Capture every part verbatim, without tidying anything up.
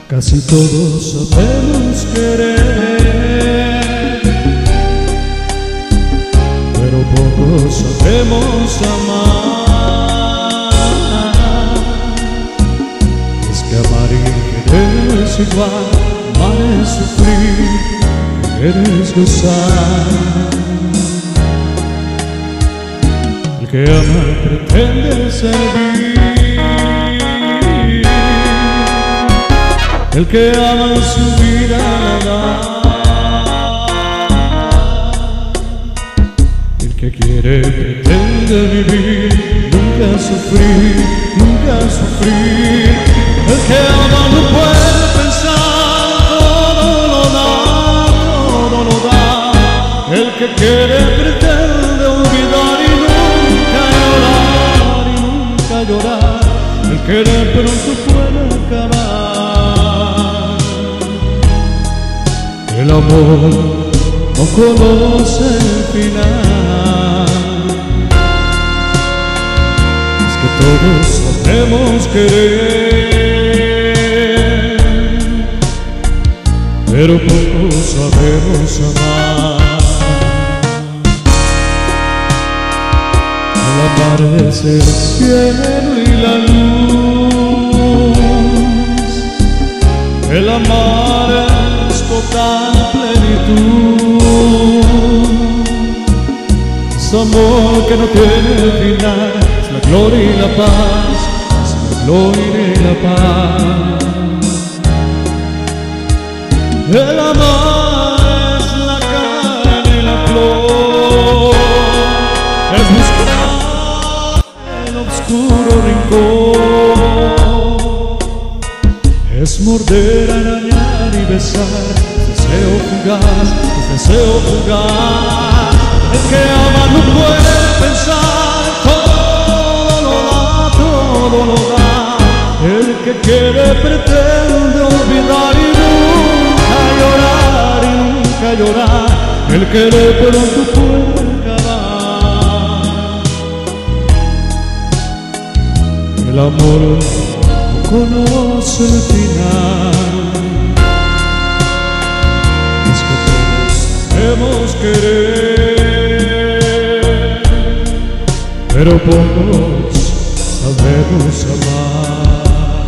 Casi todos sabemos querer, pero pocos sabemos amar. Es que amar y querer es igual, amar es sufrir, querer es gozar. El que ama pretende servir, el que ama su vida la da, el que quiere pretende vivir, nunca sufrir, nunca sufrir. El que ama no puede pensar, todo lo da, todo lo da. El que quiere pretende olvidar y nunca llorar, y nunca llorar. El querer pronto puede acabar. El amor no conoce el final. Es que todos sabemos querer, pero pocos sabemos amar. El amar es el cielo y la luz. El amar es total plenitud. Es amor que no tiene final. Es la gloria y la paz. Es la gloria y la paz. El amor es la carne y la flor. Es buscar el oscuro rincón. Es morder, arañar y besar. Deseo fugaz, deseo fugaz. El que ama no puede pensar, todo lo da, todo lo da. El que quiere pretende olvidar y nunca llorar, y nunca llorar. El querer pronto puede acabar. El amor no conoce el final. Sabemos querer, pero pocos sabemos amar.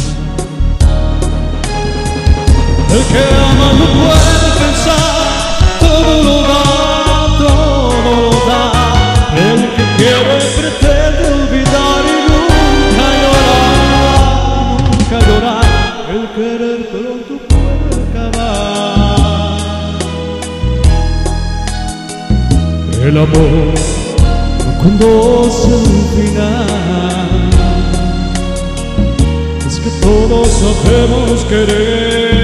El que ama no puede pensar, todo lo da, todo lo da. El que quiere pretende olvidar y nunca llorar, nunca llorar. El querer pronto puede acabar. El amor no conoce el final. Es que todos sabemos querer,